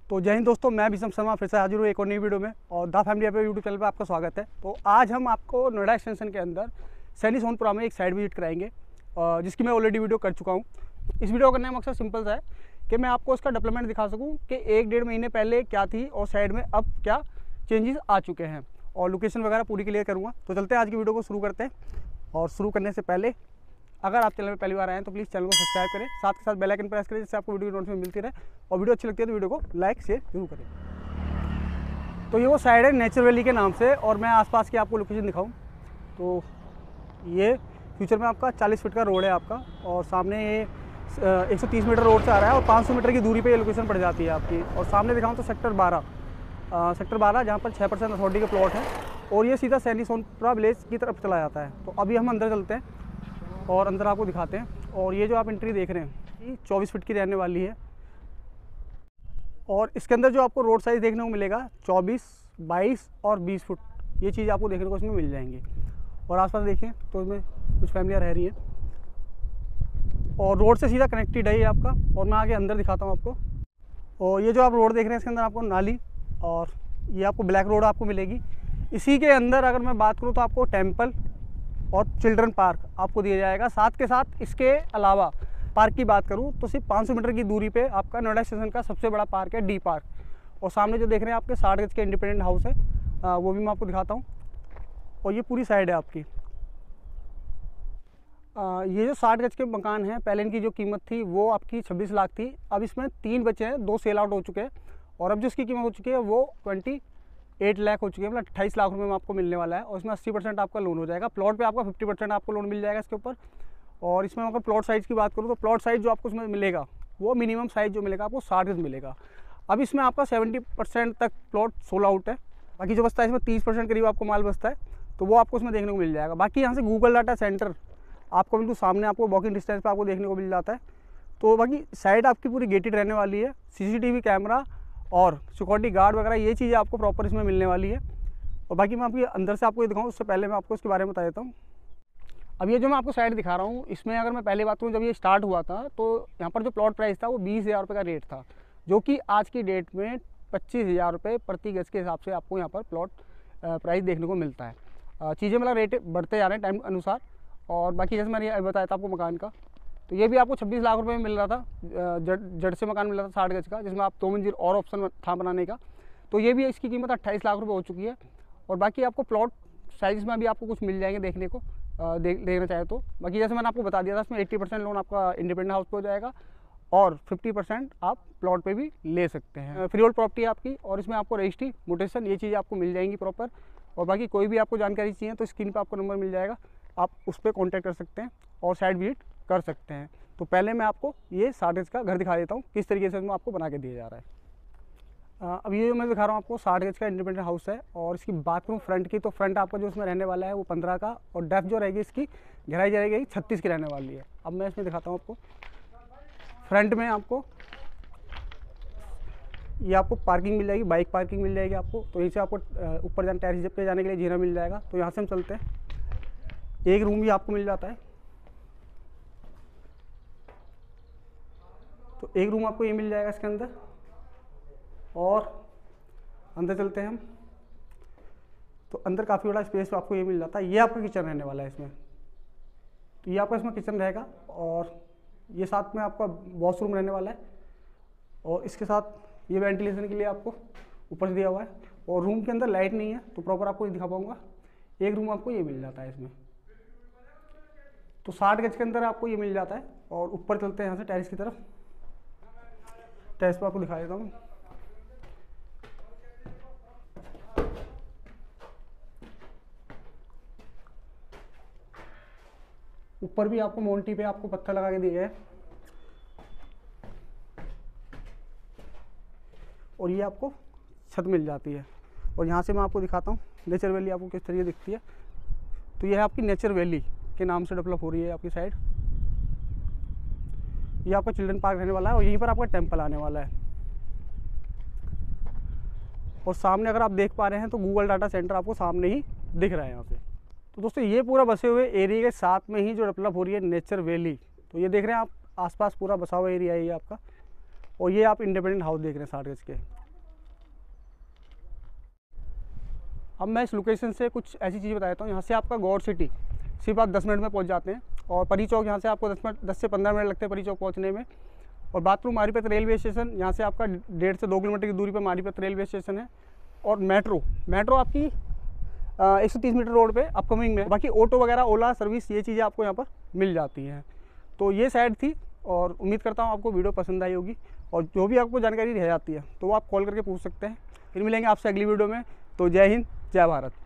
तो जय हिंद दोस्तों, मैं भीषम शर्मा फिर से हाजिर हूँ एक और नई वीडियो में। और द फैमिली पे यूट्यूब चैनल पे आपका स्वागत है। तो आज हम आपको नोएडा एक्सटेंशन के अंदर सैनी सोनपुरा में एक साइड विजिट कराएंगे, जिसकी मैं ऑलरेडी वीडियो कर चुका हूँ। इस वीडियो का करने का मकसद सिंपल सा है कि मैं आपको उसका डेवलपमेंट दिखा सकूँ कि 1-1.5 महीने पहले क्या थी और साइड में अब क्या चेंजेस आ चुके हैं, और लोकेशन वगैरह पूरी क्लियर करूँगा। तो चलते हैं आज की वीडियो को शुरू करते हैं। और शुरू करने से पहले अगर आप चैनल में पहली बार आए हैं तो प्लीज़ चैनल को सब्सक्राइब करें, साथ के साथ बेल आइकन प्रेस करें, जिससे आपको वीडियो की नोटिफिकेशन मिलती रहे। और वीडियो अच्छी लगती है तो वीडियो को लाइक शेयर जरूर करें। तो ये वो साइड है नेचर वैली के नाम से, और मैं आसपास की आपको लोकेशन दिखाऊं तो ये फ्यूचर में आपका 40 फीट का रोड है आपका, और सामने ये 130 मीटर रोड से आ रहा है और 500 मीटर की दूरी पे ये लोकेशन पड़ जाती है आपकी। और सामने दिखाऊँ तो सेक्टर 12 जहाँ पर 6% अथॉरिटी के प्लॉट है, और ये सीधा सैनी सोनपुरा विलेज की तरफ चला जाता है। तो अभी हम अंदर चलते हैं और अंदर आपको दिखाते हैं। और ये जो आप एंट्री देख रहे हैं ये 24 फीट की रहने वाली है, और इसके अंदर जो आपको रोड साइज़ देखने को मिलेगा 24, 22 और 20 फुट, ये चीज़ आपको देखने को इसमें मिल जाएंगी। और आसपास देखें तो इसमें कुछ फैमिलियाँ रह रही हैं, और रोड से सीधा कनेक्टेड है ये आपका। और मैं आगे अंदर दिखाता हूँ आपको। और ये जो आप रोड देख रहे हैं इसके अंदर आपको नाली और ये आपको ब्लैक रोड आपको मिलेगी। इसी के अंदर अगर मैं बात करूँ तो आपको टेम्पल और चिल्ड्रन पार्क आपको दिया जाएगा। साथ के साथ इसके अलावा पार्क की बात करूं तो सिर्फ 500 मीटर की दूरी पे आपका नोएडा स्टेशन का सबसे बड़ा पार्क है डी पार्क। और सामने जो देख रहे हैं आपके 60 गज के इंडिपेंडेंट हाउस है, वो भी मैं आपको दिखाता हूं। और ये पूरी साइड है आपकी। ये जो 60 गज के मकान हैं, पहले इनकी जो कीमत थी वो आपकी 26 लाख थी। अब इसमें 3 बचे हैं, 2 सेल आउट हो चुके हैं, और अब जो इसकी कीमत हो चुकी है वो 28 लाख हो चुकी है, मतलब 28 लाख रुपये में आपको मिलने वाला है। और इसमें 80% आपका लोन हो जाएगा। प्लॉट पे आपका 50% आपको लोन मिल जाएगा इसके ऊपर। और इसमें अगर प्लॉट साइज़ की बात करूँ तो प्लॉट साइज़ जो आपको इसमें मिलेगा वो मिनिमम साइज़ जो मिलेगा आपको 60 गज मिलेगा। अब इसमें आपका 70% तक प्लॉट सोल्ड आउट है। बाकी जो बचता है इसमें 30% करीब आपको माल बचता है, तो वो आपको इसमें देखने को मिल जाएगा। बाकी यहाँ से गूगल डाटा सेंटर आपको बिल्कुल सामने आपको वॉकिंग डिस्टेंस पर आपको देखने को मिल जाता है। तो बाकी साइड आपकी पूरी गेटेड रहने वाली है, CCTV कैमरा और सिक्योरिटी गार्ड वगैरह ये चीज़ें आपको प्रॉपर इसमें मिलने वाली है। और बाकी मैं आपकी अंदर से आपको ये दिखाऊँ उससे पहले मैं आपको इसके बारे में बता देता हूँ। अब ये जो मैं आपको साइड दिखा रहा हूँ, इसमें अगर मैं पहले बात करूँ जब ये स्टार्ट हुआ था तो यहाँ पर जो प्लॉट प्राइस था वो 20,000 रुपये का रेट था, जो कि आज की डेट में 25,000 रुपये प्रति गज के हिसाब से आपको यहाँ पर प्लॉट प्राइस देखने को मिलता है। चीज़ें मतलब रेट बढ़ते जा रहे हैं टाइम अनुसार। और बाकी जैसे मैंने बताया था आपको मकान का, तो ये भी आपको 26 लाख रुपए में मिल रहा था। जड़ से मकान मिल रहा था 60 गज का, जिसमें आप 2 मंजिल और ऑप्शन था बनाने का। तो ये भी इसकी कीमत 28 लाख रुपए हो चुकी है। और बाकी आपको प्लॉट साइज़ में भी आपको कुछ मिल जाएंगे देखने को, देखना चाहे तो। बाकी जैसे मैंने आपको बता दिया था इसमें 80% लोन आपका इंडिपेंडेंट हाउस पे हो जाएगा, और 50% आप प्लॉट पे भी ले सकते हैं। फ्री होल्ड प्रॉपर्टी है आपकी, और इसमें आपको रजिस्ट्री, म्यूटेशन ये चीज़ें आपको मिल जाएंगी प्रॉपर। और बाकी कोई भी आपको जानकारी चाहिए तो स्क्रीन पर आपको नंबर मिल जाएगा, आप उस पर कॉन्टैक्ट कर सकते हैं और साइड विजिट कर सकते हैं। तो पहले मैं आपको ये 60 गज का घर दिखा देता हूँ किस तरीके से इसमें आपको बना के दिया जा रहा है। अब ये जो मैं दिखा रहा हूँ आपको 60 गज का इंडिपेंडेंट हाउस है। और इसकी बात करूँ फ्रंट की, तो फ्रंट आपका जो इसमें रहने वाला है वो 15 का, और डेप्थ जो रहेगी इसकी गहराई जाएगी 36 की रहने वाली है। अब मैं इसमें दिखाता हूँ आपको। फ्रंट में आपको ये आपको पार्किंग मिल जाएगी, बाइक पार्किंग मिल जाएगी आपको। तो यहीं से आपको ऊपर जाने टेरेस पे जाने के लिए जीना मिल जाएगा। तो यहाँ से हम चलते हैं। एक रूम भी आपको मिल जाता है, तो एक रूम आपको ये मिल जाएगा इसके अंदर। और अंदर चलते हैं हम, तो अंदर काफ़ी बड़ा स्पेस आपको ये मिल जाता है। ये आपका किचन रहने वाला है इसमें, तो ये आपका इसमें किचन रहेगा, और ये साथ में आपका वॉशरूम रहने वाला है। और इसके साथ ये वेंटिलेशन के लिए आपको ऊपर से दिया हुआ है। और रूम के अंदर लाइट नहीं है तो प्रॉपर आपको नहीं दिखा पाऊँगा। एक रूम आपको ये मिल जाता है इसमें। तो 60 गज के अंदर आपको ये मिल जाता है। और ऊपर चलते हैं यहाँ से टेरेस की तरफ। टेरेस पर आपको दिखा देता हूँ। ऊपर भी आपको मोन्टी पे आपको पत्थर लगा के दिए हैं, और ये आपको छत मिल जाती है। और यहाँ से मैं आपको दिखाता हूँ नेचर वैली आपको किस तरीके दिखती है। तो ये है आपकी नेचर वैली के नाम से डेवलप हो रही है आपकी साइड। ये आपका चिल्ड्रन पार्क रहने वाला है, और यहीं पर आपका टेम्पल आने वाला है। और सामने अगर आप देख पा रहे हैं तो गूगल डाटा सेंटर आपको सामने ही दिख रहा है यहाँ से। तो दोस्तों ये पूरा बसे हुए एरिया के साथ में ही जो डेवलप हो रही है नेचर वैली, तो ये देख रहे हैं आप आसपास पूरा बसा हुआ एरिया है ये आपका। और ये आप इंडिपेंडेंट हाउस देख रहे हैं 60 गज के। अब मैं इस लोकेशन से कुछ ऐसी चीज़ें बता देता हूँ। यहाँ से आपका गौर सिटी सिर्फ आप 10 मिनट में पहुँच जाते हैं, और परी चौक यहाँ से आपको 10 से 15 मिनट लगते हैं परी चौक पहुँचने में। और बात करूँ मारीपत रेलवे स्टेशन, यहाँ से आपका 1.5 से 2 किलोमीटर की दूरी पर मारीपत रेलवे स्टेशन है। और मेट्रो आपकी 130 मीटर रोड पे अपकमिंग में। बाकी ऑटो वगैरह, ओला सर्विस, ये चीज़ें आपको यहाँ पर मिल जाती हैं। तो ये साइड थी, और उम्मीद करता हूँ आपको वीडियो पसंद आई होगी, और जो भी आपको जानकारी रह जाती है तो वो आप कॉल करके पूछ सकते हैं। फिर मिलेंगे आपसे अगली वीडियो में। तो जय हिंद, जय भारत।